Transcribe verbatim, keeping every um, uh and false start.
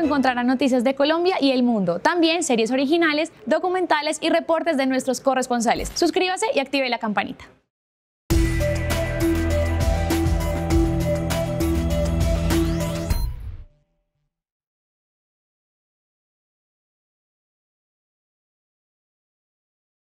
encontrará noticias de Colombia y el mundo, también series originales, documentales y reportes de nuestros corresponsales. Suscríbase y active la campanita.